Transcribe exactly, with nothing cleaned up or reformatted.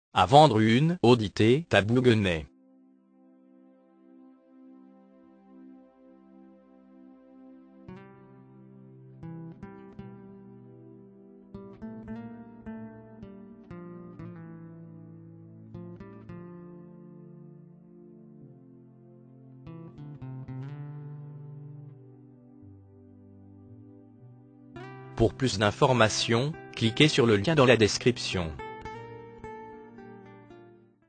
À vendre une Audité à Bouguenais. Pour plus d'informations, cliquez sur le lien dans la description.